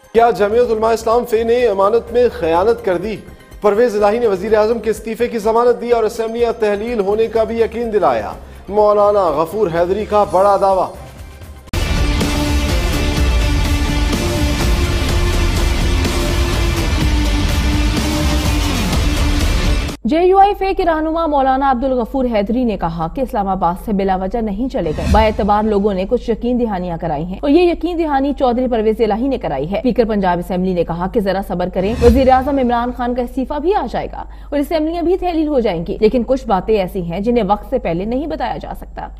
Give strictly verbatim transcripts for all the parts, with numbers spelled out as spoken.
क्या जमीयत उलमा इस्लाम फे ने अमानत में खयानत कर दी? परवेज इलाही ने वजीर आजम के इस्तीफे की जमानत दी और असेंबली तहलील होने का भी यकीन दिलाया। मौलाना गफूर हैदरी का बड़ा दावा। जे यू आई फे के रहनुमा मौलाना अब्दुल गफूर हैदरी ने कहा कि इस्लामाबाद से बिलावजह नहीं चले गए। बाएतबार लोगों ने कुछ यकीन दहानियां कराई हैं और ये यकीन दहानी चौधरी परवेज इलाही ने कराई है। स्पीकर पंजाब असेंबली ने कहा कि जरा सब्र करें, वजीर आजम इमरान खान का इस्तीफा भी आ जाएगा और असेंबलियां भी तहलील हो जाएंगी, लेकिन कुछ बातें ऐसी हैं जिन्हें वक्त से पहले नहीं बताया जा सकता।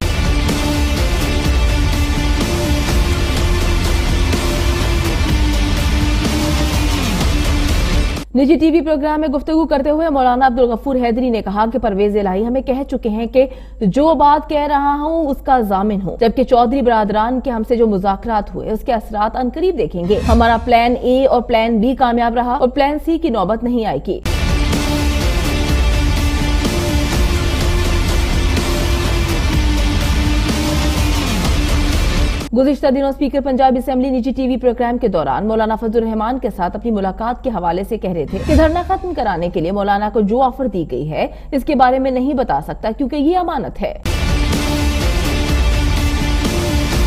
निजी टीवी प्रोग्राम में गुफ्तगू करते हुए मौलाना अब्दुल गफूर हैदरी ने कहा कि परवेज इलाही हमें कह चुके हैं कि जो बात कह रहा हूं उसका जामिन हूं, जबकि चौधरी बरादरान के हमसे जो मुज़ाकरात हुए उसके असरात अनकरीब देखेंगे। हमारा प्लान ए और प्लान बी कामयाब रहा और प्लान सी की नौबत नहीं आएगी। गुज़िश्ता दिनों स्पीकर पंजाब असेंबली निजी टीवी प्रोग्राम के दौरान मौलाना फजलुर रहमान के साथ अपनी मुलाकात के हवाले से कह रहे थे कि धरना खत्म कराने के लिए मौलाना को जो ऑफर दी गई है इसके बारे में नहीं बता सकता क्योंकि ये अमानत है।